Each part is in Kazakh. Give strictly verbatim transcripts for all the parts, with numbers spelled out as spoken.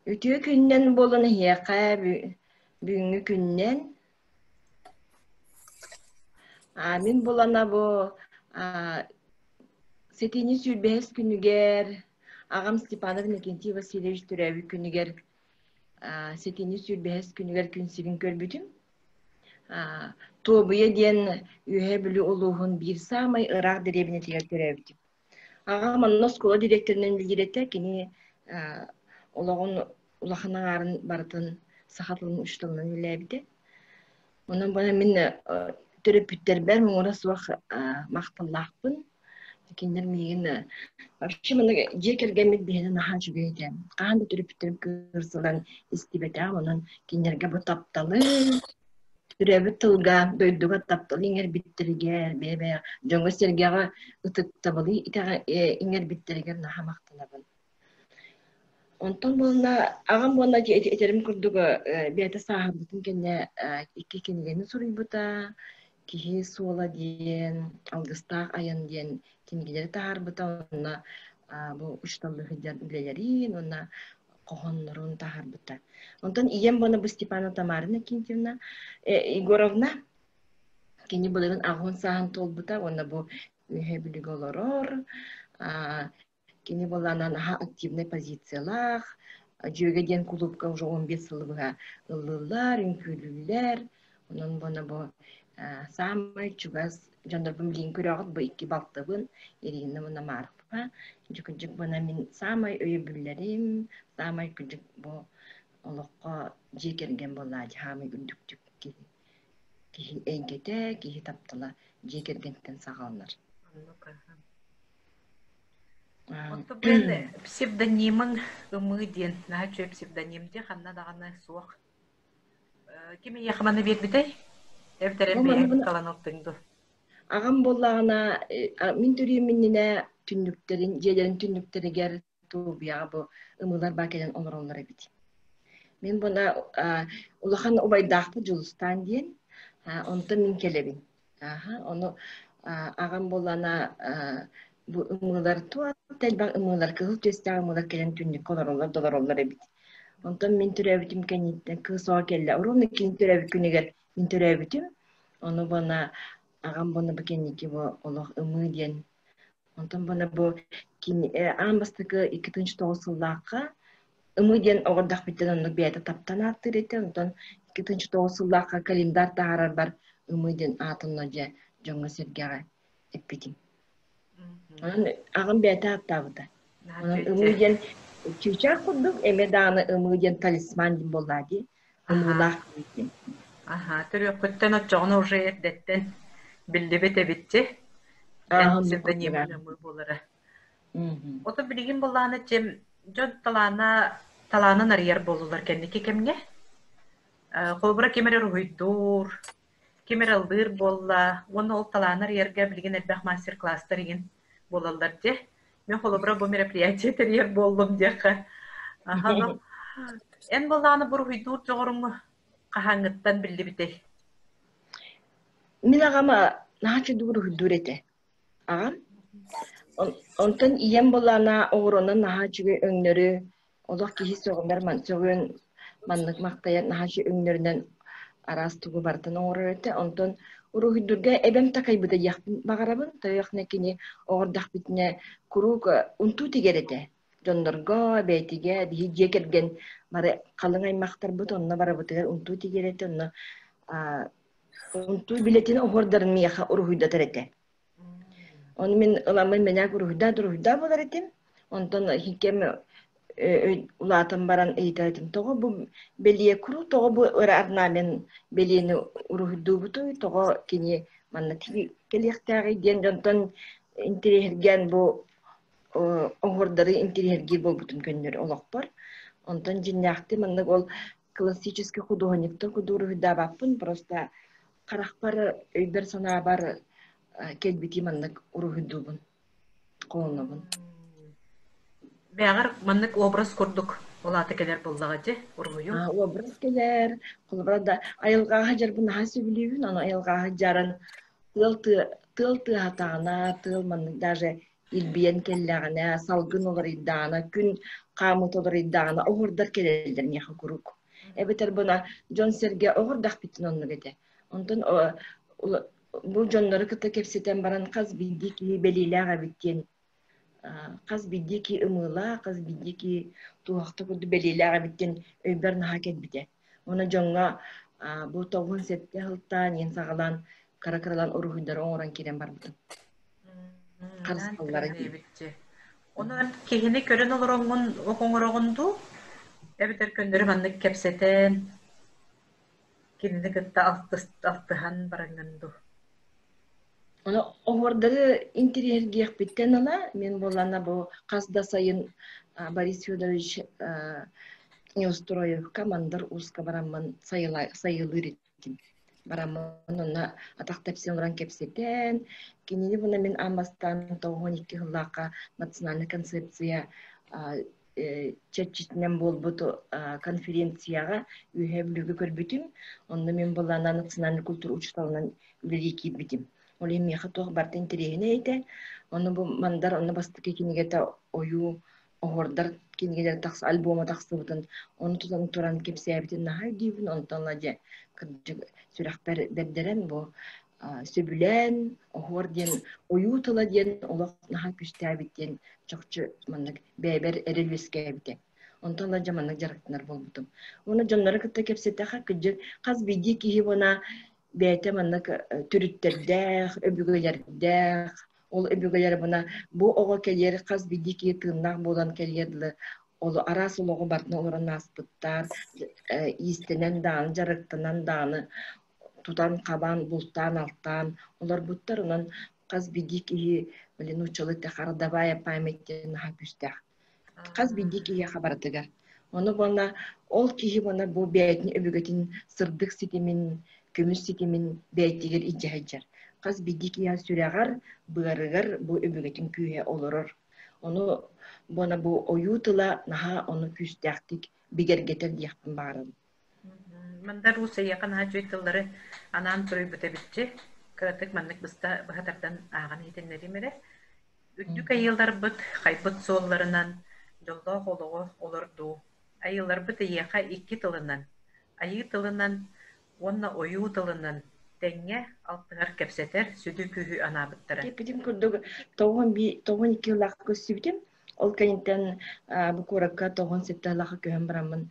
Ütüö künnen bolun hiyaka büyüngü künnen. Min bolana bu setini sülbehes günüger. Ağam Stepanov Nikentiy Vasilyevich Türevi günüger. Setini sülbehes günüger künsibin körbütüm. Тобуя диэн үһэ бүлү олуһун биир саамай ыраах деребине тиер төрөбүтүм. Ага манна скула директорунан билдиретте кини ологун улаханаарын бартын сахатылын ушталынан билебите. Онан бана мен төрөпүттербер муңура суах макталлаахпын. Киндер миген вообще мына жекергемит бехен нахан жүгөйдө. Каанда төрөпүттерим кырсылан истибете аманан киндерге бу тапталы Türebi tılga, doyduga taptalı inger bittirger, bebe, jonga sergaga ıtıktabalı, itağa inger bittirger naha maktalabın. Ondan bolna, ağam bolna eterim kurduga beyte sahabıtın kenne iki kenigeni soruybuta, kihi sola diyen, algıstağ ayın diyen timigileri taharbuta, onna bu uçtallı hıcar ülelerin, onna kohonların taharbuta. Ondan iyem bana bu Stepana Tamarina Kintivna Igorovna kini bulan ahun sahan tolbuta ona bu hebiligoloror kini bulanan ha aktivne pozisiyalar jögeden klubka уже он бес yıllığa ıllılar, ünkülüler onun bana bu samay çugas jandarım bilin körağıt bu iki baktabın erine bana marfa jükücük bana min samay öybüllerim samay kücük bu Олоққа жекерген болады хамы үндіктік кихи эйгете кихи таптыла жекергенттен сағалнар. Отто бұл псевдонимың ымы ден, наға чөй псевдонимде қанна дағаны суақ. Кеме яқыманы бербідай? Әвтәрі бейін қаланылтыңды. Ағам болағына, мен түреймініне түндіктерін, жерлерін түндіктерігер туыбияға бұл ымылар бәкелен оныр-онлары бейді. Мен бұна улахан убайдақпы Жұлыстан дейін, онты мен келебін. Оны ағам болана bu ımılar tuat telbaq ımılar kızıl töstağ ımılar kelen tünlük kolarollar dolarollar ebit. Ondan min türevitim kenitten kızığa kelle. Oronu kin türevit küneger min türevitim. Onu bana ağam bana bu kenniki bu Allah ımı diyen. Ondan bana bu kin ambastıkı ikinci toğusıllaqqa ımı diyen oğurdaq bitten onu bir ayda taptan attır eti. Ondan ikinci toğusıllaqqa kalimdar taharar bar ımı diyen atınlaca jonga sergağa epitim. Ağam beyte hatta bu da. Onun ımıgen çiçek kurduk, emedağını ımıgen talisman din bolladı. Imılaq kurduk. Aha, türü kütten o çoğunu uca etdetten bildi bete bitti. En pseudonimin ımı bolara. O da bilgin bollağını cem, jön talana, talanın arayar bollular kendiki kemge. Kolbura kemer ruhuydur, kemer aldır bolla. Onu ol talanı arayarga bilgin elbaq master class'tar egin. Bolallar de. Ben kolobra bu merapiyatiyet yer bollum diye. Aha. En bollağını bur huydur çoğurumu kahangıttan bildi bitey. Min ağama nahaçı dur huydur ete. Ağam. Ondan iyem bollağına oğrunun nahaçı önleri Allah kişi soğunlar man soğun manlık maktayat nahaçı önlerinden aras tuğu bartan oğrur ete. Ondan Uruhidurga ebem takay buda yakpın bagarabın, tayakne kini oğurdak bitne kuruk untu tigerete. Jondorga, beytige, dihi jekergen, mara kalangay maktar buta, onna bara butiger untu tigerete, onna untu biletini oğurdarın miyaka uruhida terete. Onu min ılamay menak uruhida, uruhida bolaretim. Ondan hikem ulatan baran eğitetim. Toğu bu beliye kuru, toğu bu öre arnamen beliyeni uruhiddu butu, toğu kini manna tibi keliyaktağı diyen jontan interihergen bu oğurdarı interihergir bol butun gönleri olak var. Ondan jinnakti manna ol klassический художниктар kudu uruhidda bakpın, prosta karakbar öyber sana bar kelbiti manna uruhiddu bun, qoğunu bun. Бәғір маннык образ көрдік. Олаты келер болдағады, ұрғыю. Образ келер. Қолыбырада айылғаға жар бұны хасы білеуін, аны айылғаға жарын тыл-ты хатағына, тыл маннык даже илбиен келләғіне, салгын олар иддағына, күн камыт олар иддағына оғырдар келелдер неха күрік. Эбетер бұна Джон Серге оғырдақ бітін онны бете. Онтын бұл жонлары кыта кепсетен баран қаз бидді ки белилаға біттен. Қаз бидді ки ымыла, қаз бидді ки туақты күрді белилаға біттен өйбер наға кет біте. Оны жонға бұл тоғын сетте ғылттан, ен сағалан, кара-каралан ұрығыдар оңыран керен бар бұтын. Қарысқалары дейбітті. Оны кехіне көрін олар оңыр оғынду, әбітер көндірі манны кепсетен, кенді күтті алтыған бараңғанду. Оны оғырдары интерьергеқ біттен ала, мен болана бұл қазда сайын Борис Федорович Неустроев командар узка барамын сайылы реттім. Барамын онна атақтап сен ұран кепсетен, кенені бұна мен амастан тоғын екі ғылақа национальный концепция чәтчетінен бол бұты конференцияға үйе білігі көрбітім. Онда мен болана национальный культура учеталынан үлігі кейт бітім. Ол емеқі тоғы барты интерегіне әйті. Оны бұл мандар, оны басты кекенегеті ойу оғырдар кенегелер тақсы, альбома тақсы бұтын. Оны тұтан тұран кепсе әбітін нағай дейбін. Оны таңладе сүрақ бәрдерен бұл сөбілен, оғыр ден, ойу тұла ден, олақ нағай күшті әбіттен жоқчы бәйбер әрелвеске әбіте. Оны таңладе маннақ жарықтынар бол бұтым. Оны жонлары күтті кепсетті қақ қаз бейде кейі бұна бәйті маннақ түріттердәқ, өбігілердәқ, ол өбігілер бұна бұл оға келері қаз бейде кейі тыңнақ болан келерді. Ол арас олығы бартына оларын аспыттар, истенен даны, жарықтынан даны, тұтан қабан, бұлттан, алттан. Олар бұттар, онан қаз бейде кейі ұчылы тәқардабая паметтен хапүстәқ. Қаз бейде кейі қабардығар. Оны бұна, ол кейі бұна бұл бәйтін өбігетін сырдық сетемен, көміс сетемен бәйтігер иджайджар. Қаз бейде кейі сүрәғар, бұғарығар бұл өбігетін күйе олырыр. Оны бұна бұл ойутыла наға оны күстәқтік бігергетер дейіқпін бағырын. Мандар ұсы яқын хажуеттілері анан тұрой бұта бітчі. Кіратық мандық бұста бұғатардан ағын етенлері мере. Үттік айылдар бұт, қайбыт солларынан, жолда қолығы олырду. Айылдар бұт еқа екі тылынан. Айы тылынан, онна ойу тылынан. Тәңе алтығар кәпсетер, сөді күйі анабыттыры. Кепедім күрдігі тоғын екі лақы көсібдім. Ол кәйінтен бұл көрікка тоғын сетті лақы күйін бірамын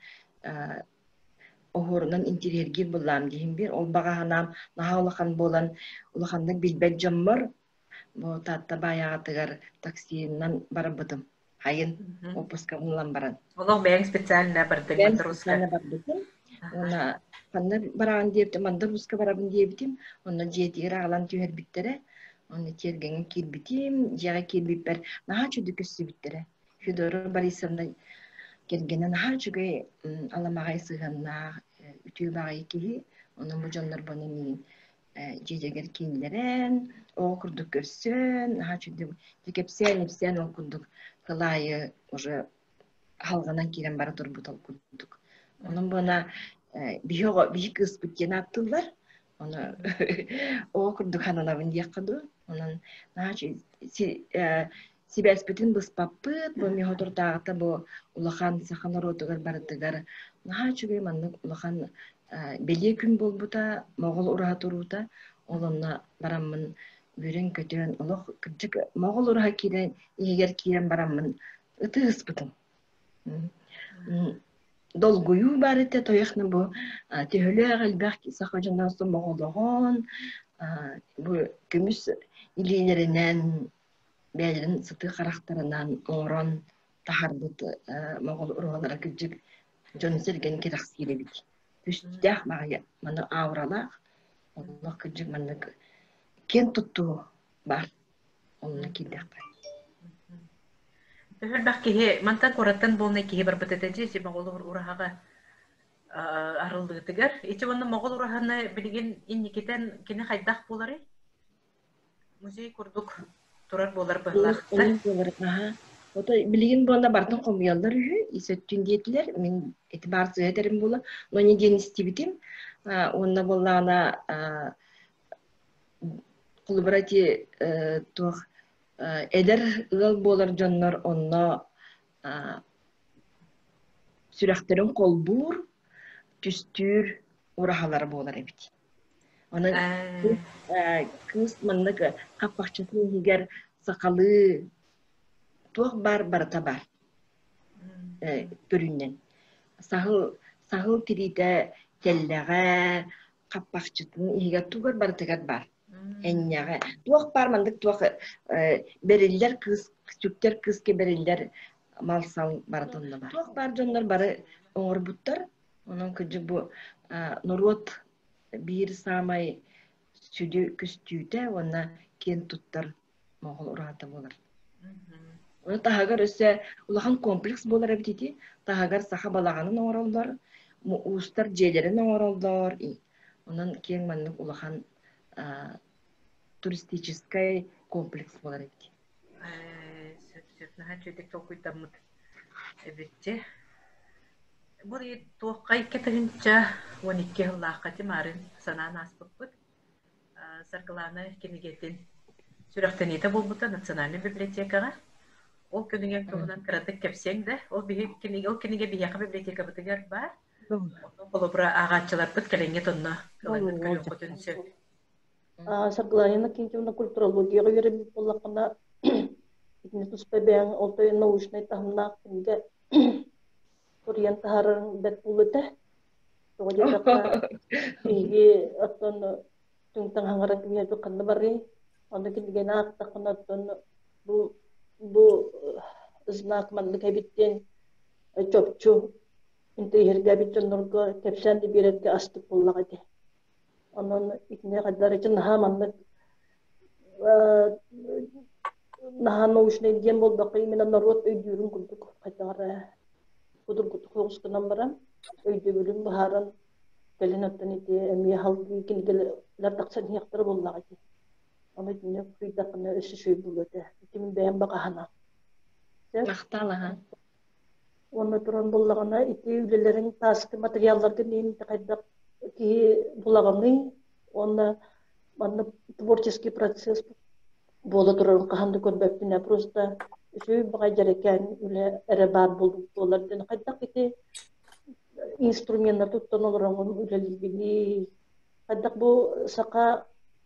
оғырынан интерьерге бұлам дейін бір. Ол баға ғанам наға олақан болан, олақанды білбәт жаммыр. Бұл татта баяғатығар таксиіннан бара бұдым. Хайын опысқа ұнылан баран. Олық бәйін специаліне барды. Бәйін специаліне бардым. Ona panna barağın deyip de mandar uska barabın diyebitim. Ona jetiğir ağlan tüher bittere. Ona tergenge kil bitim, jaga kil bitber. Naha çödü kösü bittere. Fedor Borisovna gelgene naha çöge alamağay sığanna ütüy bağay kihi. Ona mucanlar bana min jejeger kinleren. O kurduk kösün. Naha çödü tekepsen hepsen o kurduk. Kılayı уже halganan kiren bara turbutal kurduk. Onun bana bir kız bütken attılar. Onu o kurduk hananavın diye kadı. Onun naçı Sibes bütün bu spapıt, bu mihotor dağıta bu ulakan sakanlar otugar barıdıgar. Naçı bir manlık ulakan belli gün bol buta, Moğol uraha turuta. Onunla baramın büren kötüren ulak küçük Moğol uraha kiren, eğer kiren baramın ıtı ıspıtın. Dolguyu barıtte toyakna bu tehülü ağılbaq sakıcından son Moğolağın bu gümüş ililerinden bəylərin sıtı karakterinden oran tahardıt Moğol urğalara küçük John Sergen kiraksiyeli bit. Püstüdəq mağaya mana avralaq Allah küçük mana ken tuttu var onunla kildəq var. Hülbaq kihi, mantan koratan bolna kihi barbatataji, si Moğol urahaga arıldığıtıgar. İçi onu Moğol urahana bilgin innikiten kini haydaq bolari? Muzey kurduk, turar bolar bağlaqta. Onun bolar, aha. O da bilgin bolna bartın komiyallar ühü, isöttün diyetiler, min etibar sığederim bola. Onu den istibitim. Onna bolana kulubrati tuğ eder ıgal bolar jonlar onna сүрәхтерин колбур түстүр ураһалары болар эбит. Onun kız manlık kapakçısı higer sakalı tuğ bar barata bar görünen. Sahıl sahıl tiride telleğe kapakçısı higer tuğ barata bar. Enyağa tuğ bar manlık tuğ beriller kız küçükler kız ki beriller mal sal baratında bar. Tuğ bar canlar barı oğur buttar. Onun kıcı bu norot bir samay südü küstüde ona ken tuttar moğol urata bolar. Onu tahagar öse ulahan kompleks bolar abditi tahagar saha balağanın orallar mu ustar jelerin orallar. Onun ken manlık ulahan turistik kompleks bolar abditi. Söz çöydek tokuytamıt. Evet. Buraya tuğkay ketaginca on iki yıllaqati marin sanan aspıpıt. Sarkılana kenigetin sürekteniyete bulbuta Nasyonalny bibliotekaga. O künügen tuğunan kıratık kepsen de o bihi kenige o kenige biyaka biblioteka bitigar bar. O kolobra ağaççılar bit kelenge tonno. Kılanıt köyü kutun söp. Sarkılana kinci ona kulturologiya göre bir bollaqana itini tuspay beyan oltoy nauşnay tahmına kenge Korean taharan bet bulute. Toja taka igi aton tungtang hangaran kanya to kanna bari. Ano kinigena takon aton bu bu znak man lekabitten chopchu inte hergabitten norgo kepsan di biret ga astuk bullagade. Anon ikne kadar için ha manlık nahan uçne diyen bol bakay mina narot öydürün kulduk kadar Kudur kutu koğuz kınam baram, öyle bölüm baharan gelin attan iti, emiye halkı ikini gelir taksan hiyaktara bollağı iti. Ama dinle kuyudakına ösü şöy buluyordu. İtimin beyan bakahana. Naxtalı ha. Onu turan bollağına iti ülelerin taskı materyallarga neyin kaydak ki bulağını, onu bana tворческий процесс bola turan kahandı körbeptine prosta Şöyle bakay gereken öyle erebar bulduk dolardan kadar ki instrumentler tuttan olur ama öyle bilgi kadar bu saka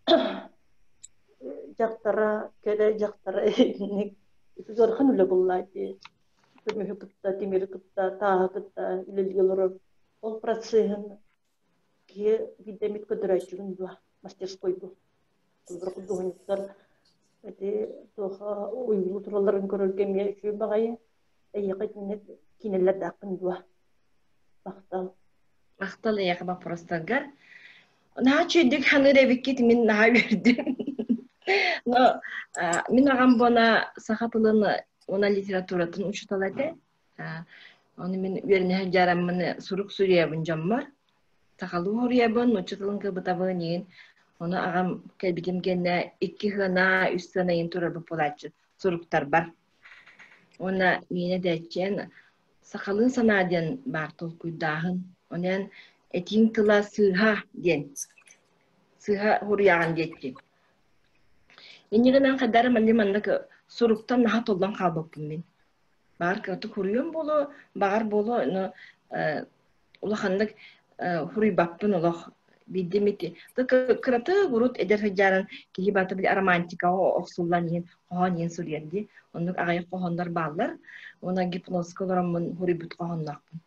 jaktara kele jaktara ini itu zorhan öyle bulladı. Tümü kıtta timir kıtta taha kıtta ileri yıllar o prosesin ki gidemit kadar var мастерской bu. Burada doğumlar Ede toha uygulu turaların körülgemiye şu bagayı ayıqet kineller daqın duwa. Baqtal. Baqtal yaqba prostagar. Naha çöydük hanır evikket min naha verdim. No min ağam bana sahatılını ona literaturatın uçutalaydı. Onu min verine jaramını suruk suriye bunjam var. Taqalı horiye bun uçutulun kıbıtabı neyin. Onu ağam kelbitim gene iki hına üst sanayın turabı polatçı suruktar bar. Ona mine deçen sakalın sanadyan bar tolkuydahın. Onun etin tıla sığha den. Sığha huriyağın deçen. Yeniğinden kadar mandi mandık suruktan naha toldan kalbapım ben. Bar kırtı huriyum bolu, bağır bolu. Ulağandık huriy bappın olaq. Bidimiti. Tık kıratı gurut eder hıcaran ki batı bir romantika o oxsullan yen qohan yen suryendi. Onun ağay qohanlar ballar. Ona gipnoz koloramın huribut qohannaqpın.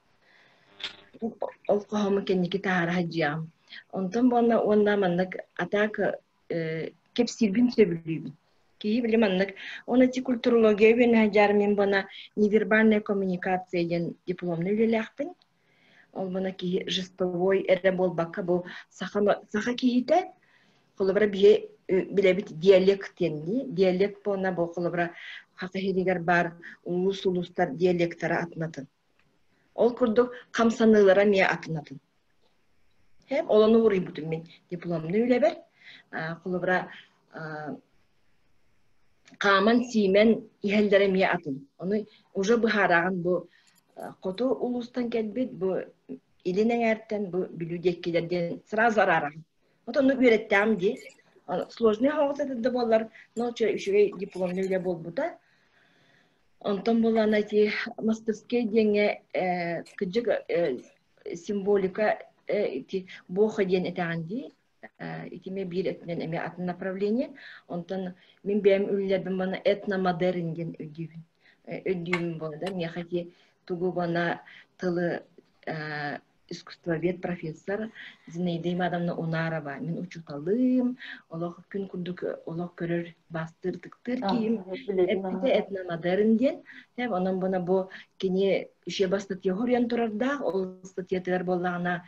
O qohamı kendiki tahara hıciyam. Ondan bana onda manlık atak kep silbin söbülübün. Ki bilim manlık ona ti kulturologiya ben hıcarım bana neverbalная kommunikasiya diplomunu lelaqpın. Ол бана ки жестовой эре болбакка бу саха саха кийте колобра бие билебит диалект тенди диалект бона бу колобра хакыйдигер бар улус улустар диалекттары атнатын ол курдук камсанылара мия атнатын хем олону урый бутум мен дипломну үлебер колобра каман симен ихелдере мия атын onu уже быхараган бу Kotu ulustan gelbet bu ilinen erten bu bilüdekkilerden sırası ararım. Onu öğrettim diye. Sложный havalı da bollar. Ne çare üşüge diplomlu ile bol bu da. Онтон болан эти мастерские деньги кыжык символика эти боха ден этаганди итиме бир этнен эме атын направление онтон мен бем үллербин бана этномодерн ден өдүбүн өдүбүн болда мен хати тугу бана тылы искусствовед профессор Зинаида Имадовна Унарова мен учуталым олох күн күндүк олох көрөр бастыр тыктыр кийим эпте этномодерн ден hem онон бана бу кини ише бастатья хорян турарда ол статьялар боллагана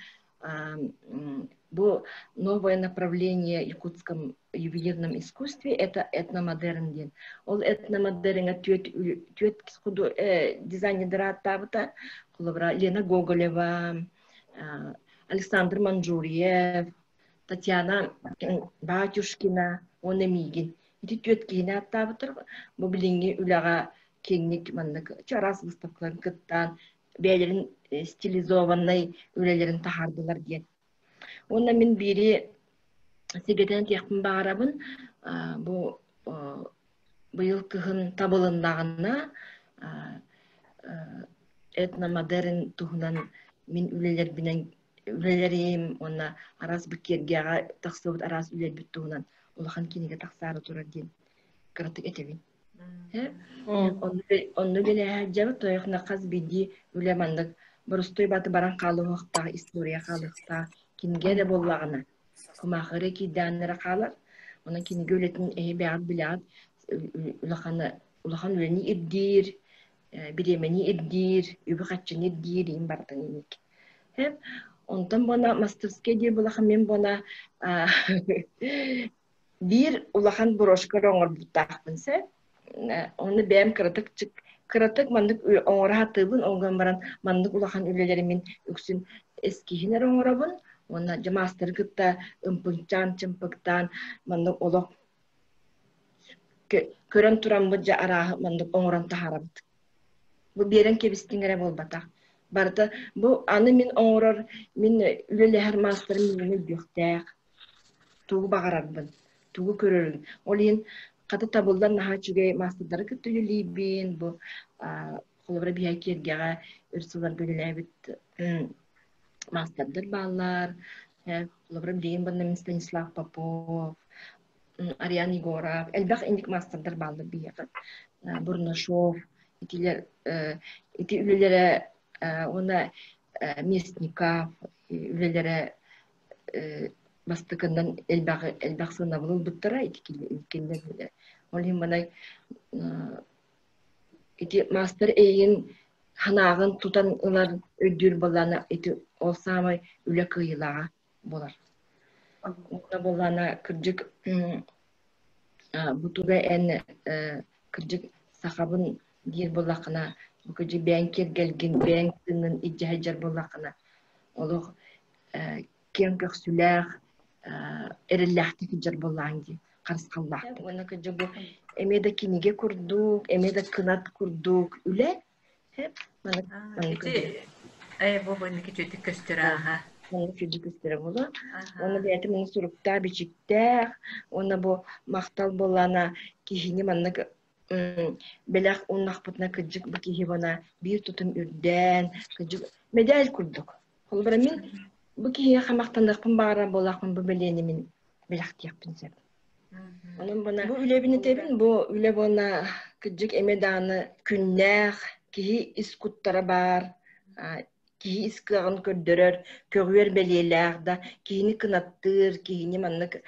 бу новое направление в якутском ювелирном искусстве это этномодерн ден ол этномодернга түет түет худу дизайнерлер аттабыта кулабра Лена Гоголева, Александр Манжурьев, Татьяна Батюшкина, Онемигин. Эти тетки аттабытыр, бу билинги үлага кеңник мандык чарас выставкаларын кыттан, бәйлерин стилизованный үлелерин тахардылар ден. Онна мен бири сегеден тияқпын бағарабын, бу быйыл кыхын табылындағына этномодерн туһунан мин үлелер бинен үлелерим онна арас бикергега таксыбыт арас үлел бит туһунан улахан кинеге таксары турар ден кыртык этебин э онну беле хаҗабы тояхна каз биди үлемандык бурустой баты баран калы вакта история калыкта кинге де боллагына кумахыры ки даннара калар онан кинеге үлетин э бягат билат улаханы улахан үлени иддир биремени иддир, үбіқатчын иддир, им бартан иник. Хеп, онтан бона мастерске дир булахан мен бона бир улахан бурошка роңор буттақпын се. Оны бәм кыратык чык, кыратык мандык оңора хатыбын, оңган баран мандык улахан үлелері мен үксін эскихіне роңорабын. Оны мастер кытта ымпынчан, чымпыктан мандык олық көрен туран бұджа арағы мандык оңоран тахарабыт. Бу берен кебистиңере болбата. Барда бу аны мен оңорор мен үлелер мастер мен бөхтәк. Тугу багарарбын. Тугу көрөрүн. Олин ката табылдан наха чүгей мастердар көтүлүлибин бу холобра биякергега үрсүлөр бөлүлөбүт мастердар баллар. Холобра дейин баны Станислав Попов, Ариан Егоров, элбак индик мастердар баллар бияка. Бурнашов итилер ити үлелере она местников үлелере бастыкындан элбагы элбак сынабыл буттара итикилер олин бана ити мастер эйин ханагын тутан ылар өдүр болана ити ол самай үле кыйылага болар уна болана кыржык бутуга эн кыржык сахабын дир болакына бүкөжи бәңкер келген бәңкинин иҗаһаҗар болакына олох кем көксүләр эрелләхти фиҗар боланди карскаллах уна көҗө бу эмеда киниге курдук эмеда кынат курдук үле хеп мана ити ай бу буники чөтүк көстөрө ага мана чөтүк көстөрө боло уна бәте мен сурукта бичиктер уна бу мактал болана кихини манна белах уннах путна кыжык бики бана бир тутум үрден кыжык медаль курдук. Холбара мен бики хамактандыкпын бара болакмын бу белени мен белах тияппын сеп. Онун бана бу үлебини тебин бу үле бана кыжык эмеданы күннәх ки искуттара бар ки искагын көрдөрөр көгөр белелер да кини кынаттыр кини маннык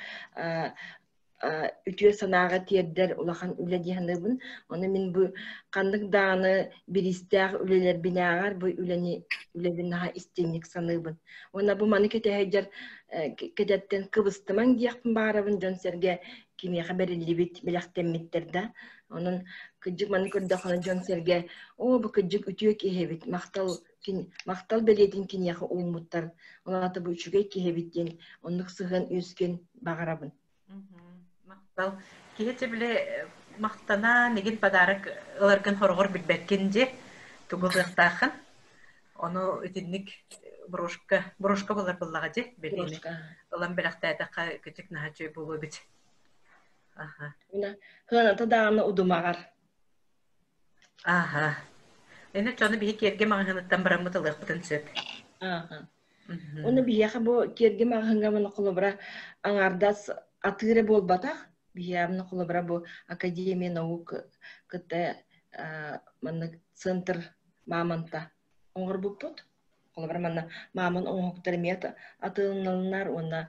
үтүө санаага тиердер улахан үле диһаныбын оны мен бу кандык дааны биристеах үлелер бинаагар бу үлени үлебинаха истенник саныбын она бу маны кетеһэжер кедеттен кыбыстымаң диякпын баарабын жон серге кимиэха бериллибит билахтеммиттер да онун кыжык маны көрдөхона жон серге о бу кыжык үтүө киһебит мактал мактал белетин киниэха уумуттар оната бу үчүгэй киһебиттен оннук сыгын үскен багарабын. Well, кихете биле мактана неген подарок ыларгын хоргор билбеккен же тугулыктахын. Ону үтинник брошка, брошка болар буллага же белени. Улам белактайда кычык нахачы болу бит. Аха. Уна хана тадааны удумагар. Ага. Эне чоны бихи керге маңхыныттан барамытылық бұтын сөп. Ага. Оны бияха бу керге маңхынга мына кулубра аңардас атыре болбатах. Бия мына кулубра бу Академия наук кыта мана центр мамонта. Оңгыр буппут. Кулубра мана мамон оңоктар мета атылналар оны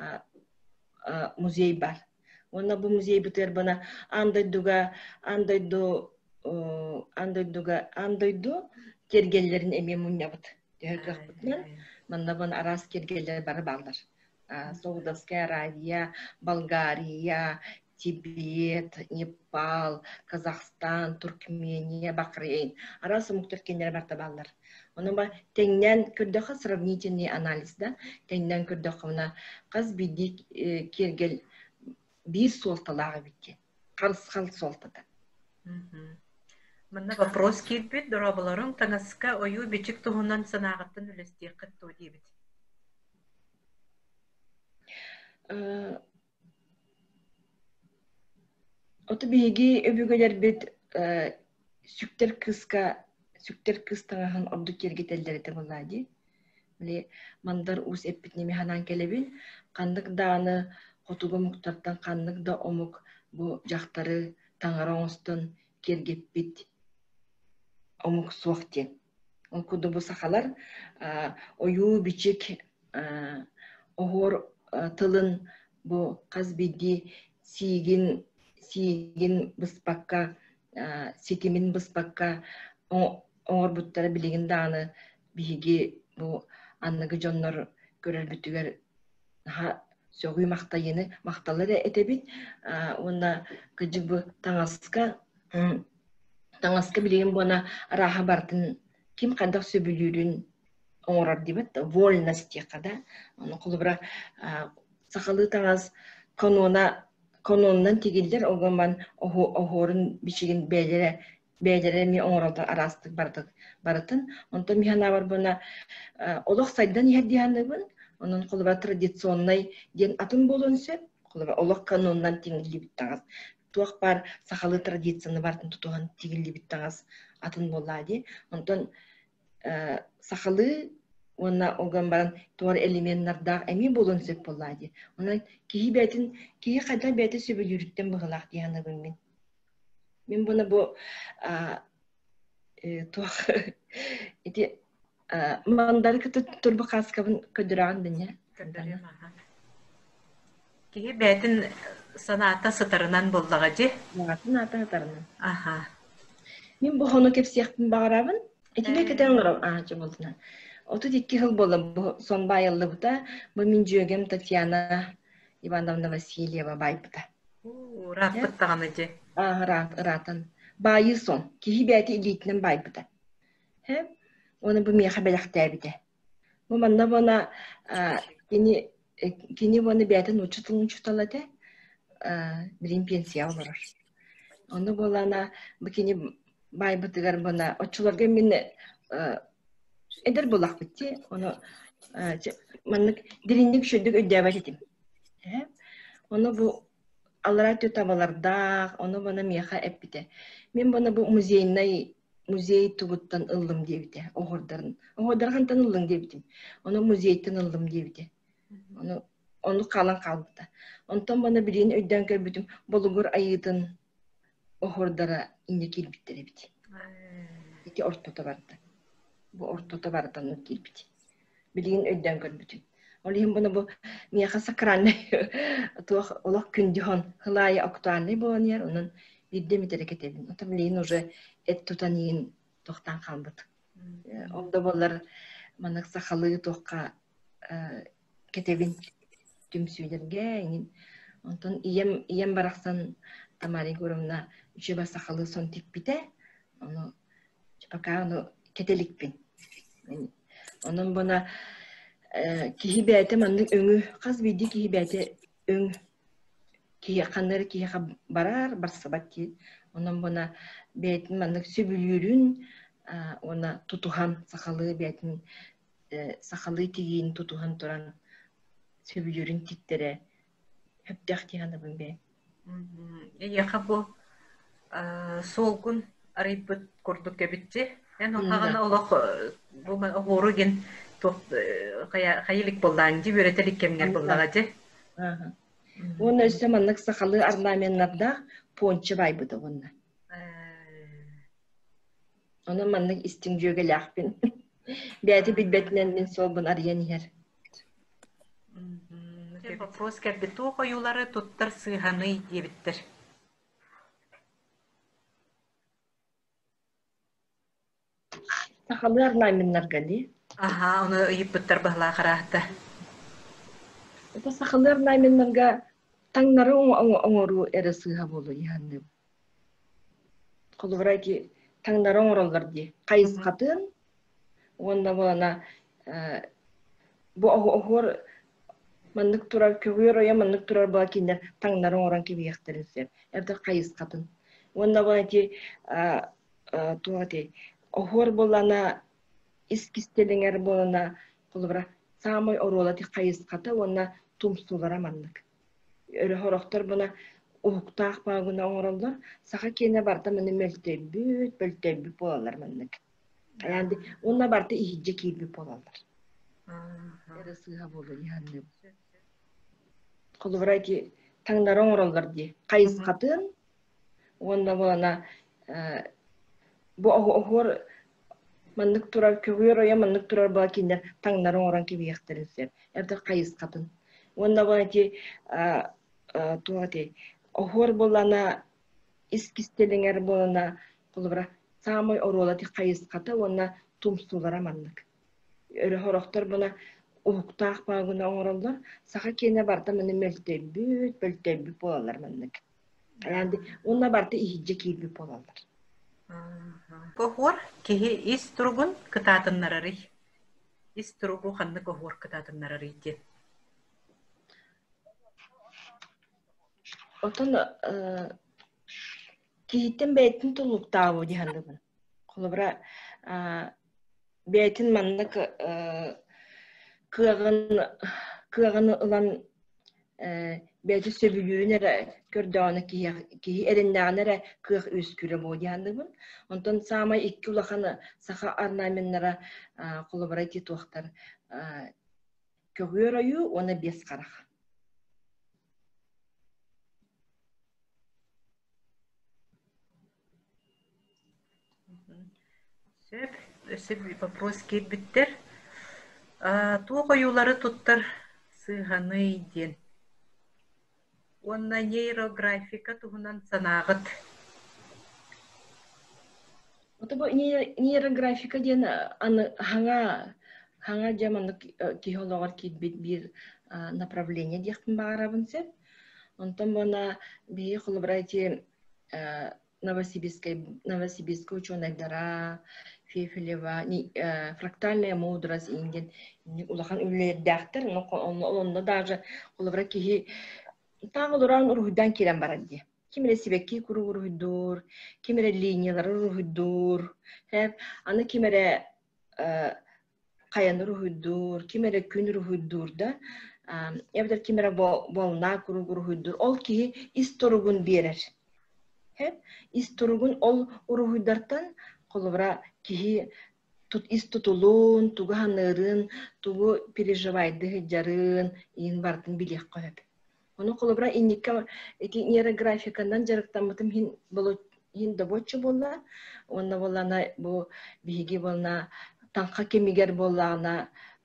музей бар. Оны бу музей бутер бана андай дуга андай ду андай дуга андай ду кергеллерин эме муннабыт. Дәргәхбүтнән манна бан арас кергеллер бары балдар. Саудовская Аравия, Болгария, Тибет, Непал, Казахстан, Туркмения, Бахрейн. Арас муктар кеннер барта балдар. Оның ба теңнен күрдіқі сравнительный анализ да, теңнен күрдіқына қаз бидік кергел бір солталағы біткен. Қарыс-қал солтады. Мына вопрос келбет, дұрабыларың таңасқа ойу бечік тұғынан санағыттың үлестей қытты дейбет. Оты бейге өбігілер бет сүктер қысқа Сүктер кыстаңахан орду кергетелдерді болады. Біле, мандар уыз эппітнеме ханан келебін, қандық даны қотуғы мұқтартан қандық да омық бұ жақтары таңара оңыстын кергеппет омық суақтен. Ол күді бұ сақалар ойу бичек оғыр тылын бұ қазбеде сиген бұспаққа, сетемін бұспаққа оңыр бұттары білеген даны бігі бұл аннығы жонлар көрер бүтігер сөғүй мақтайыны мақталары әтебет. Онна күджік бұл таңасқа таңасқа білеген бұна араға бартын кем қандақ сөбілерін оңырар дебет, вольность теқада. Оны құлыбыра сақалы таңас конуынан тегелдер оғанбан оғырын бішеген бәлері бәлері мен оңыралдан арастық барытын. Онта механа бар бұна олық сайдан ердияны бұн. Оның қолыба традиционный ден атын болуын сөп. Қолыба олық канонынан теңілі біттіңіз. Туақ бар сақалы традицияны бартын тұтуған теңілі біттіңіз атын болады. Онтан сақалы онна оған баран туар элементтардағы әме болуын сөп болады. Онан кейі бәтін, кейі қайдан бәті сөбі жүріктен бұғылақ дейяны бұн мен. Мен бұны бұл туақ маңдары күті тұрбы қасқабын көдіраған дүние. Кейі бәтін саната сытарынан болдыға же? Саната сытарынан. Мен бұл хону кеп сияқтын бағарабын. Этиме кетен ұрам ағачы болдына. Оты декке хыл болды сон байылы бұта. Бұл мен жүйегем Татьяна Ивановна Васильева бай бұта. Рат бұттағаны же? Ратын. Байы сон. Кейі бәті илейтінен бай бұта. Оны бұл меха бәліқті әбіде. Бұл манна бұна кені бұны бәтін ұчытылын ұчыталады. Бірін пенсия олырыр. Оны болана бұл кені бай бұтығар бұна ұчыларға мен әдір болақ бітті. Оны маннық діріндік шөлдік өйдәбәт етім. Оны бұл алыра төтабаларда, оны бұна меха әппіде. Мен бұны бұл музейнай музей тугуттан ыллым дебите, оғырдарын. Оғырдарғантан ыллым дебитим. Оны музейттен ыллым дебите. Оны қалан қалбыта. Онтан бана бірейін өйден көрбітім, болуғыр айытын оғырдара инде келбіттері бите. Ете ортота барды. Бұл ортота бардан келбіте. Бірейін өйден көрбітім. Олейін бұны бұл мияқа сақыранны олақ күндіғын ғылайы оқтуанны болан ер, оның бірдеметтері кетебін. Ота білейін уже эт тутанин тоқтан қалбыт. Олда болар манық сақалы тоққа кетебін түмсүйлерге. Онтан ием барақсан тамари көрімна үшеба сақалы сон текпіте. Оны чапака оны кетелікпін. Оның бұна кейі бәйті мандық өңі қаз бейді кейі бәйті өң кейі қанары кейі барар барсабат кейі. Onun buna beytin manlık söbülürün ona tutuhan sakalı beytin sakalı tigiyin tutuhan turan söbülürün titlere hep dağıtıyanı bun be. Yaka bu solgun арыйбыт курдук кебитти. Эн хагана олох бу оруген топ кайылык болдан ди беретелик кемгер боллагати. Ага. Оны өсө маннык сахалы орнаменттарда понча байбыды онна. Оны маннык истинжөге лахпин. Бәти билбетнен мен солбун арыян ихер. Вопрос кәббету коюлары туттар сыйханы дебиттер. Сахалы орнаменттарга ди. Ага, оны ыйыппыттар бахла карахта. Это сахалы орнаменттарга таңнары оңору эре сыйха болу иханны. Колубрайки таңнары оңороллар ди. Кайыс катын онда болана бу охор маннык турар көгөр я маннык турар бала киндер таңнары оңоран кебияктерсер. Эрде кайыс катын. Онда болати туати охор болана искистелеңер болана колубра самой оролати кайыс каты онна тумсулара маннык. Өрө хорохтор буна уктаак багына оңороллар саха кене барта мене мөлтөбүт бөлтөбүт болалар маннык. Янды онна барта ихиже кийби болалар. Эре сыйга болду янды. Колубрайки таңнары оңороллар ди. Кайыс катын онда болана бу охор маннык турар көгөр я маннык турар бала киндер таңнары оңоран кебияктерсер. Эрде кайыс катын. Онда болати туати охор болана искистелеңер болана колубра самой оролати кайыс каты онна тумсулара маннык. Өрө хорохтор буна уктаак багына оңороллар саха кене барта мене мөлтөбүт бөлтөбүт болалар маннык. Янды онна барта ихиже кийби болалар. Охор кеһи ис тургун кытаатыннарары. Ис тургу ханнык охор кытаатыннарары ди. Отон киһиттен бэйттин тулуктаабы дихандыбын. Колубра бэйттин маннык кыагын кыагын ылан бэйти сөбүлүүнер көрдөөнө киһи эриннээгнере кыах үскүрэ бу дихандыбын. Онтон самай икки улаханы саха орнаменттара колубра ити туохтар көгөр ою оны бес карах. Сөп, сөп вопрос кебиттер. Туу коюлары туттар сыйханы ден. Онна нейрографика туһунан санаагыт. Ота бу нейрографика ден аны хаңа хаңа жаманлык кихологор китбит бир направление диктин багарабын сеп. Онтон бана би холбрайти Новосибирская Новосибирская ученая дара Фефелева фрактальная мудрость инген улахан үллердактер но онда даже холбрай кихи тагылуран урухудан кирен барадди. Кимере сибекки куругурудур, кимере линиялар урухудур, хеп аны кимере каян урухудур, кимере күн урухудур да, эбдер кимере волна куругурудур, ол ки исторугун берер. Хеп исторугун ол урухудартан колубра ки тут истутулун, туганырын, тугу переживайды жарын, ин бартын билек коеп. Оны колубра инникка эти нейрографикандан жарыктамытым хин боло хин добочу болла, онна боллана бу биги болна танка кемигер боллана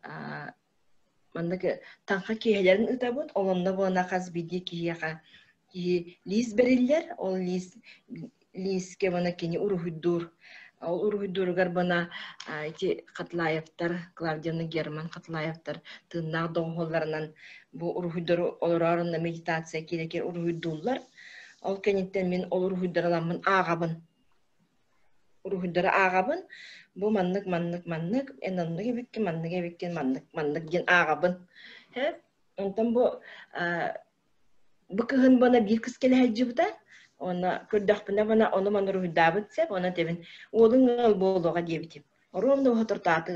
мандык танка киелерин ытабыт, олонда болна каз биди кияка ки лиз бериллер, ол лиз лизке бана кени урухудур. Ол урухудургар бана эти Катлаевтар, Клавдияны Герман Катлаевтар тыннак доңголларынан бу урухудуру олорарына медитация керекер урухудуллар. Ол кенеттен мен ол урухудураламын агабын. Урухудура агабын. Бу маннык маннык маннык энанныгы бикке манныгы биккен маннык маннык ген агабын. Хеп, онтон бу быкыгын бана бир кыз келе хаҗыбыта. Она көрдөхпүнэ бана оны маныру хүддабыт сеп, оны тебин уолың ыл болуға дебитим. Оруымды ұхытыртаты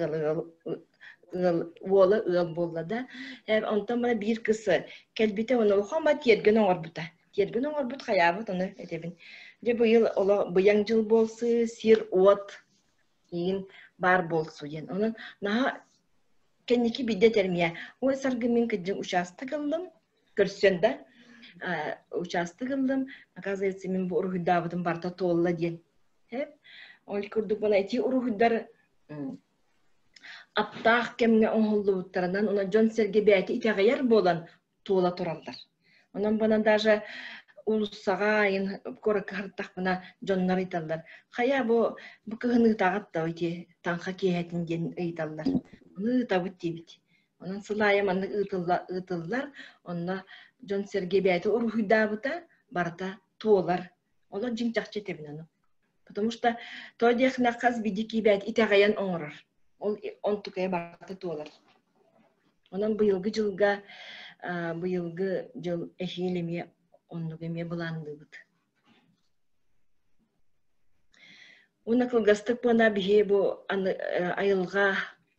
ыл уолы ыл болла да. Онтан бана бир кысы келбите оны ұлған ба терген оңыр бұта. Терген оңыр бұт қаябыт оны тебин Же быйыл ола быяң жыл болсы, сир уот иин бар болсу ен. Онун наha кенники бидде термия. Ой саргымын кыджын участы кылдым, көрсен да участы кылдым. Оказывается, мен бу урухудабытым барта толла ден. Хеп, ол күрдүк бана эти урухудар аптах кемге оңоллубуттарынан, она Джон Серге бәйти итагаяр болан туола туралдар. Онан бана даже улуссага ин кора картак бана Джоннар италдар. Хая бу бу кыгыны тагат да ити танка киһетин ген италдар. Уну табыт дибит. Онан сылая манны ытылла ытыллар, онна Джон Серге бәйти урухудабыта барта туолар. Ола жинчакчы тебинаны. Потому что то дехна каз бидики бәйт итагаян оңорор. Ол он тукая барта туолар. Онан быйылгы жылга быйылгы жыл эхилеме оннугеме буландыбыт. Уна кылгастык бана бихе бу айылга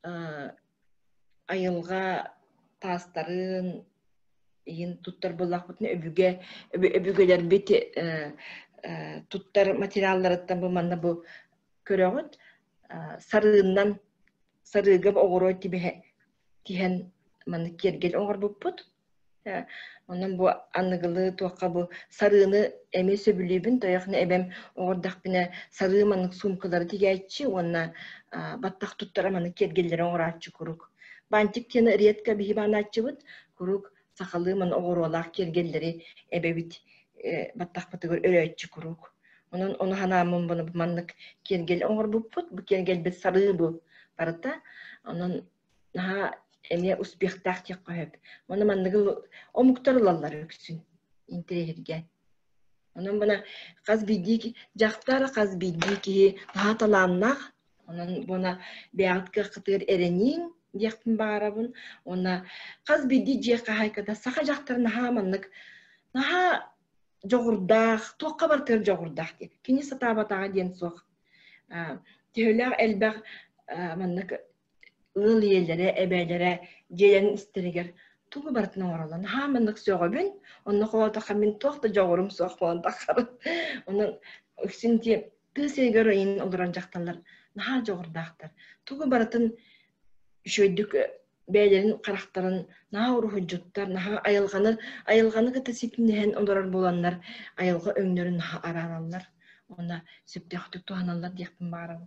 айылга тастарын ин туттар буллакбытны өбүгө өбүгөлөр бит туттар материалларыттан бу манна бу көрөгөт сарыыннан сарыгып огорой тибе тиһен маны кергел оңор буппут. Онан бу аныгылы туакка бу сарыыны эме сөбүлүбүн тоякны эбем оңордак сарыы манык сумкалары тигәйтчи, онна баттак туттара маны кергеллер оңорачы курук. Бантик тени редко бихибаначыбыт курук сакалы маны оңоролак кергеллери эбебит баттак бытыгыр өрөйтчү курук. Онан оны ханамын буну маннык кергел оңор буппут, бу кергел бит сарыы бу барыта. Онан наха эме успехтах тек коеп. Оны манныгы омуктарылалар өксүн интерьерге. Онан бана каз бидик жактар каз бидики хаталаннак. Онан бана бягытка кытыр эренин дияктын баарабын. Она каз биди жека хайкада сака жактарын наха маннык наха жогурдах, тоққа бартыр жогурдах деп. Кини сатабатага ден соқ. Төхөлөр элбек маннык ыл еллере, эбелере, желен истеригер тугу бартына оралан. Ха маннык сөөгөбүн, онны коотака мен тоқта жогурум соқ болан такар. Онун өксүнти тысегер ин олоран жакталар наха жогурдактар. Тугу бартын шөйдүк бәйлерин карактарын наха урухуджуттар, наха айылганы, айылганы кыта сипиннен олорар боланнар, айылга өңнөрүн наха аралалар. Она сөптөктүк туаналар дияктын баарабы.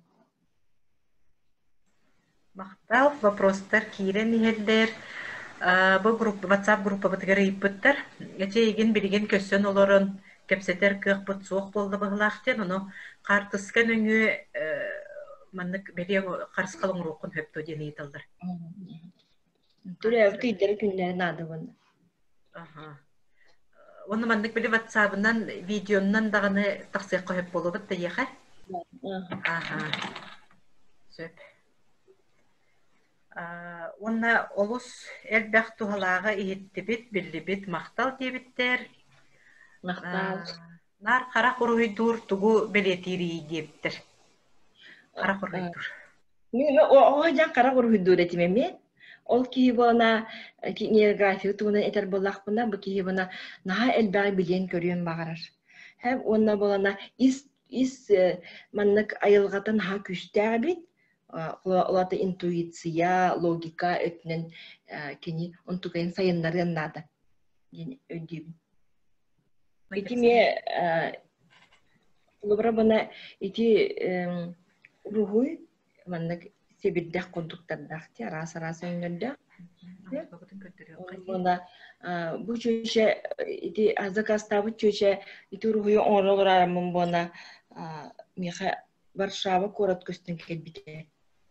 Мактал вопростар кирен иһелдер. Бу группа WhatsApp группа бытыгар ыйыппыттар. Эчейген билген көссөн олорун кепсетер кыахпыт суох болду быгылаахтен, ону картыскан өңү маннык берең карыскалың рухун хөптө ден ыйталдар. Түрөв кыйдыр күннер нады бунда. Аха. Оны маннык биле WhatsApp-ынан видеоннан даганы таксык көп болобут да яха. Аха. Сөп. А, онна олус элбэх тухалага иһиттибит биллибит мактал дебиттер. Мактал. Нар кара куруйдур тугу белетири дептер. Кара куруйдур. Мен о жан кара куруйдур этимеме. Ол кийбона кинерграфия туна этер боллакпына бу кийбона наха элбэг билен көрүм багарар. Hem онна болана ис ис маннык айылгатын ха күстәбит. Олата интуиция, логика өтнен кини онтукайын сайыннарын нада. Өдейбін. Итиме лубра бана ити рухуй маннык себирдек кондуктардакти араса-араса өңнөрдө. Бана бу чөйше ити азакастабы чөйше ити рухуй оңролорамын бана меха Варшава корот көстүн келбите.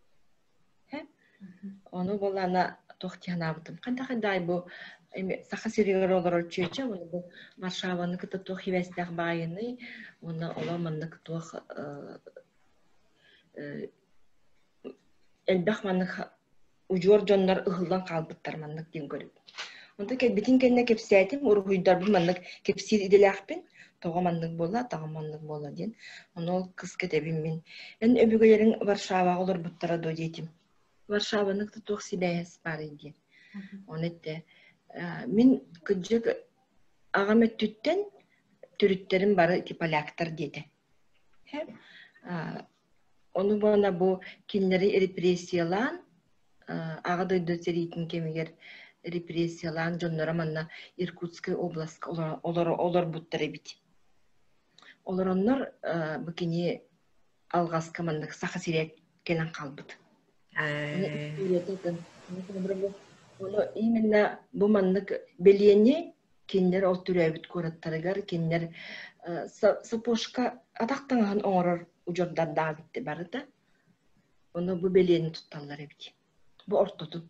Onu bolana tohtyanabdım. Kanda kanday bu saha sirigor olor çöçe onu bu Varşavanı kıta toh hivestek bayını onu olamanlık toh elbaq manlık ucur jonlar ıhıldan kalbıttar manlık din görüp. Onda kelbitin kendine kepsiyetim uruhuydar bu manlık kepsiyet idileakpin toğa manlık bolla, tağa manlık bolla din. Onu kız ketebim min. En öbügelerin Varşava olur buttara do dedim. Varşavanın da toh sibeyes var idi. Onu ette. Min kıcık ağam öttütten түрүттерин бары ити поляктар деди. Onu bana bu kinleri represiyalan ağa duydu seriytin kemigер represiyalan jonlara manna Irkutsk oblast olar olar buttare bit. Olar onlar bu kini algaska manna saha sirek kelen kalbıt. Onu именно bu manlık beliyeni kinler oturuyabit korattaragar kinler sapoşka ataqtanahan oğrar ucurdan daha bitti barıda. Onu bu beliyeni tuttallar ebiti. Bu ortotun.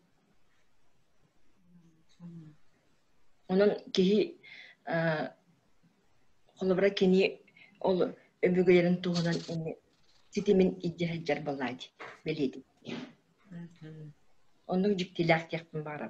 Onun ki kolabra kini ol öbügelerin tuğunan eni sitimin iddihacar balaydı. Beliydi. Onun ciktilak yakın barab.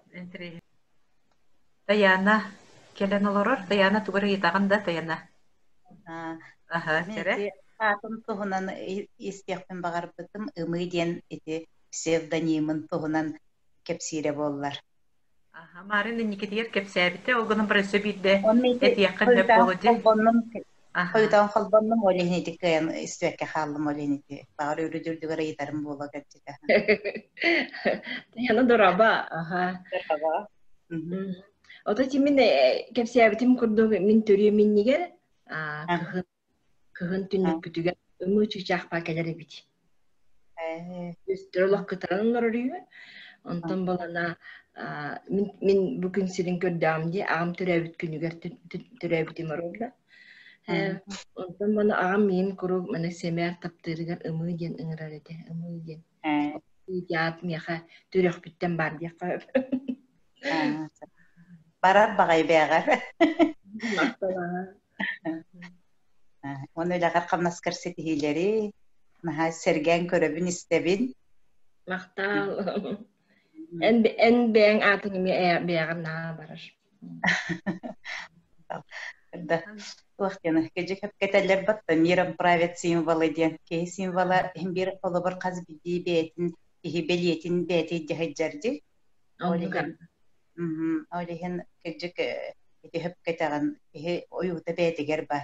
Dayana kelen olurur. Dayana tugara yitağın da Dayana. Aha, tere. Atın tuğunan istiyakpın bağır bıtım, ımıydien eti psevdoнимын tuğunan kepsire bollar. Aha, marin inniki diyer kepsabite, olgunun birisi bildi. Eti yakın hep oludi. Koyudan kalbanım olihini dikkayan istiyakka halım olihini. Bağır ürüdürdü gara yitarım bola gerçekten. Dayana doraba. Aha. Doraba. O da kimin kepsabitim kurdu min törüye min niger. Kıhın. Kıhın tünlük kütüge ömü çıkacak pakeleri biti. Üstürülük kıtaranlar arıyor. Ondan balana min bugün sirin kördağım diye ağam türevit günüger türevitim arıyorlar. Ondan bana ağam min kuru mana semer taptırıgar ömü diyen ıngırar ede. Ömü diyen. Yat miyaha türek bitten bar diye. Barar bağay beğer. Mahtala. Onu lagar kamnaskar setihileri, naha sergen köröbün istebin. Mahtal. En en beğen atını mi beğen naha barar. Da vaxtına gecik hep keteller batta miram pravet simvolu diyen ki simvola hem bir kolobor kaz bidi beyetin ihi beliyetin beyeti ceheccerdi. Ondan. Mhm. Öylehen gecik hep ketegan ihi oyuda beyeti gerba.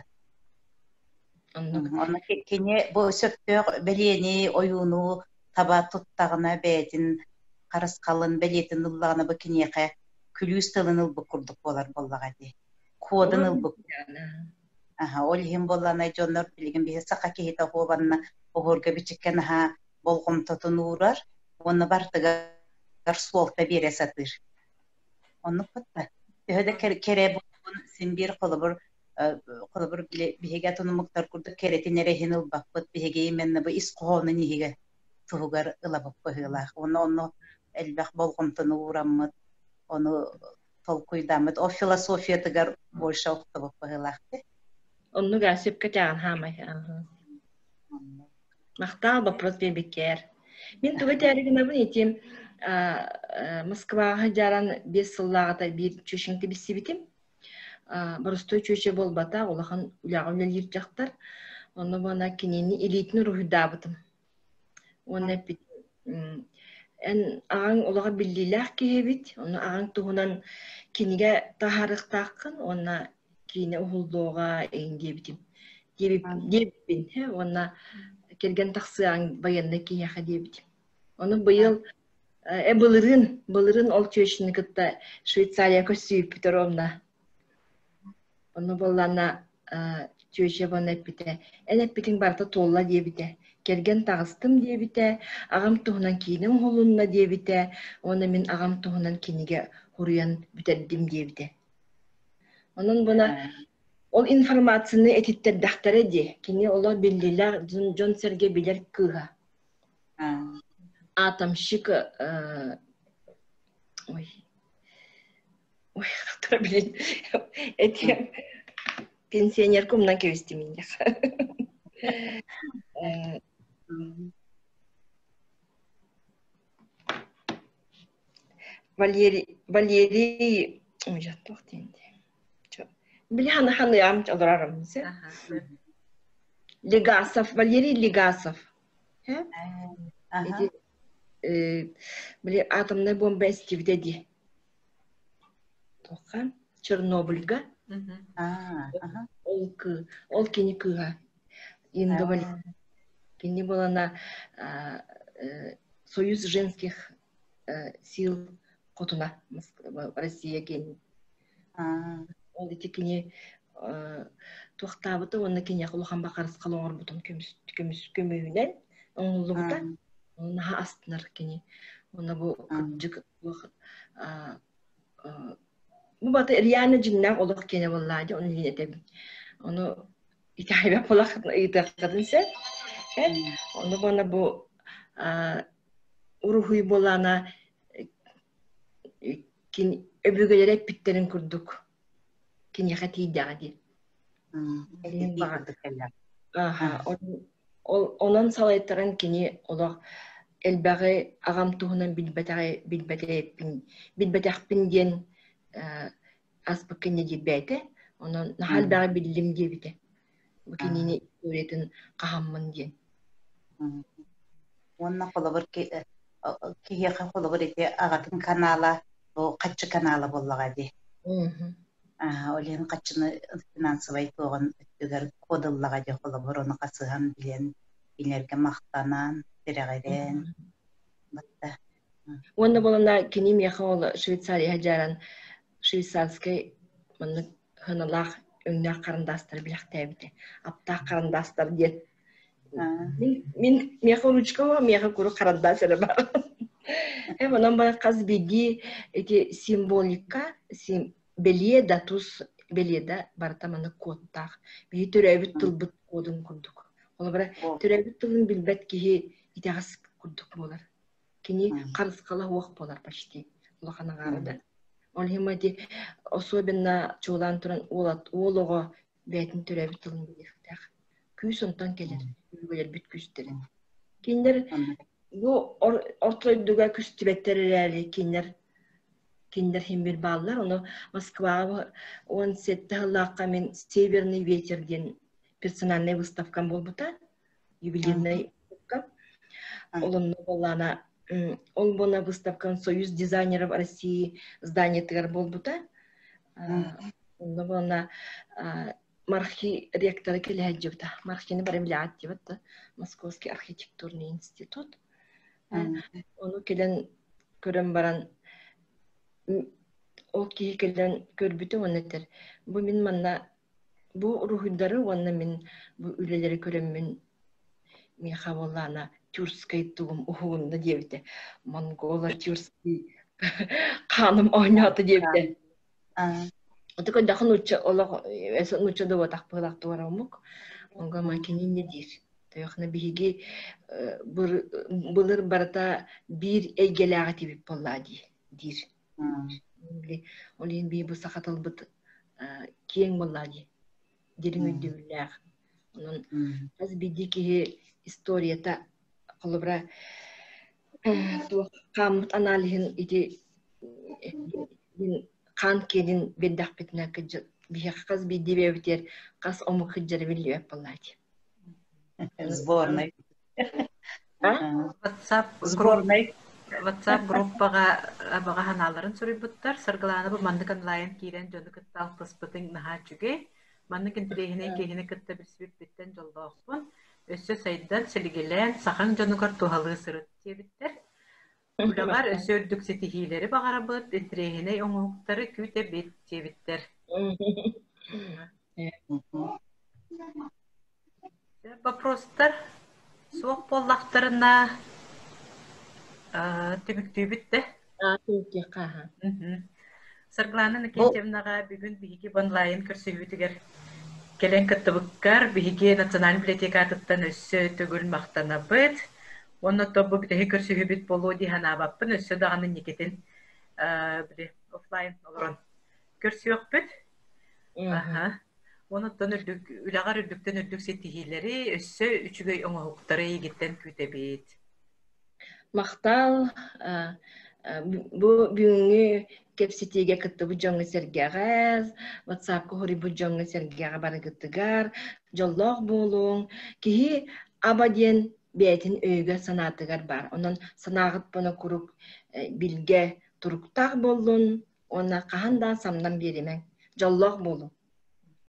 Onu kene bu söktör beliyeni oyunu taba tuttağına beytin qaras qalın beliyetin ullağına bu keneye külüs tılınıl bu kurduk bolar bollağa di. Kodunul bu. Aha, olihim bollana jonlar bilgin bir saqa kehita hobanna ohorga biçikken ha bolgum tutun uğrar. Onu bartıga solta bir esatır. Onu patta. Öyle kere bu simbir kolabor kolabor bihege tonu muktar kurduk keretinere henil bakpıt bihege menne bu isqoğunu nihige tuğgar ılabıp koyular. Onu onu elbaq bolgum tunu uğramıt. Onu tolkuydamıt. O filosofiya tıgar bolşa oktabıp koyulaktı. Onu gasip kaçağın hamay. Maqtal baпрос bebeker. Men tuga tarigina bu etim Moskvaga jaran beş yıllarda bir çöşüngte bisibitim. Барыстой чөче болбата, олахан үлягын елгірчақтар. Оны бана кенені элитini рухдабытым. Оны бит эн ағаң олаға биллилах кehebit, оны ағаң туһунан кенеге тахарықтақын, оны кене ухулдуға эйин дебитим. Дебиппин, оны келген тақсыаң баянна кияха дебитим. Оны быйыл э былырын, былырын ол чөчіні кытта Швейцария көсүйіп Петеровна. Onu bollana çöşe bana epite. En epitin barta tolla diye bite. Kergen tağыстım diye bite. Ağam tuğunan kiyinin holunna diye bite. Onu min ağam tuğunan kinige huruyan büterdim diye bite. Onun buna ol informasyonu etitter dahtara diye. Kini ola billiler John Serge bilir kıha. Atam şık oy. Ой, кто блин, эти пенсионерку на кевести меня. Валерий, Валерий, ой, я toch тенде. Били хана хана ям чаларам, се? Легасов, Валерий Легасов. He? Эти, били атомная бомба istedi. Тохан Чернобыльга. ол кы, ол кини кыга. Инга бали. Кини болана Союз женских сил Котуна, Россия кини. Ол ити кини туақтабыты, оны кини ақылыған бақарыс қалуңыр бұтын көміс көмейінен, оңылы бұта, оны астынар кини. Оны бұл күрджік bu batı Riyanı cinler oluk kene vallahi onu dinledim. Onu itahibe kulak itakadın sen. Onu bana bu uruhuy bolana kin öbürgelere bitlerin kurduk. Kin yakati dadi. Aha, onun salaytların kini olak elbağ ağam tuğunan bilbetağ bilbetağ bin bilbetağ bin diyen aspakını dibete, onun nahal bağı bilim dibete. Bu kinini öğretin kahamman diyen. Onun kolabır ki kiye kolabır ete ağatın kanala, o kaççı kanala bollağa di. Olen kaçını finansıvay toğun öger kodallağa di kolabır onu kasıhan bilen bilerge maqtanan dirageren. Batta. Onda bolanda kinim yağı Şveysariya hajaran Şveysarskay mını hınalaq öngna qarandastır bilaqtaybite. Apta qarandastır diye. Min min yağı ruchka wa yağı kuru qarandastır bar. Hem ondan bana qaz bigi eti simbolika sim beliye datus beliye da barta mını kodtaq. Bir türevit tılbıt kodun kurduk. Ola bara türevit tılın bilbet ki itağız kurduk bolar. Kini qarısqala уақ болар почти. Улахана гарада. Ол хемати особенно чулан туран улат улого бетин төрөбү тылын билектак. Күс онтан келер. Билер бүт күстер. Киндер бу ортойдуга күстүбеттерери киндер киндер хембир баллар ону Москвага он жети жыллакка мен Северный ветер деген персональный выставкам болбута. Юбилейный выставка. Олонно болана он был на выставке Союз дизайнеров России здание тигар болбута. Он был на мархи ректора келеджевта. Мархини баремлят дебата Московский архитектурный институт. Он келен көрөм баран ол ки келен көрбүтө онетер. Бу мен манна бу рухудары онна мен бу үлелери көрөм мен мехаволана Тюркской тугум ухугунда дебите. Монгола тюркский каным ойнаты дебите. Отако дахын уча олог эсен уча да батак пылак туарамук. Онга макинин не дир. Тояхна биги былыр барата бир эйгелага тибип боллади дир. Били олин би бу сакатыл бут кең боллади. Дирин өйдөүлөр. Онун аз бидики историята Колобра то камут анализин ити кан келин беддак битне кыжы бия каз бидибе битер кас ому кыжыр билип боллати. Сборной. А? WhatsApp сборной. WhatsApp группага абага ханаларын сурибуттар саргаланы бу мандык онлайн кирен жолу кыттал пыспытың наха жүге мандык интерехине кехине кытта бирсип биттен жолдоокпун. Өссө сайдан силигелен сахан жонугар тухалы сырыт тебиттер. Улагар өссө өрдүк сетихилери багарабыт, интерехине оңуктары күтө бет тебиттер. Вопростар соқ боллактарына түбүктүбүтте. А, түбүктү каха. Саргланын кечемнага бүгүн биги онлайн көрсөбүтүгер Келен каттабыккар биһиги националь библиотека аттан өссө төгүл мактана быт. Онно тобу битеги көрсүгү бит болуу ди ханабаппын өссө даганы никетин бир офлайн олорон көрсүөк бит. Аха. Оны төнөлдүк үлагар үрдүктөн үрдүк сетихилери өссө үчүгөй оңоуктары ийгиттен күтебит. Мактал бу бүгүнгү кепситиге кытты бу жоңы сергагаз, WhatsApp кохори бу жоңы сергага бары кыттыгар, жоллоқ болуң, кихи абаден бетин өйгө санатыгар бар. Онон санагыт бону курук билге туруктак болун, она каханда самдан беремен. Жоллоқ болуң.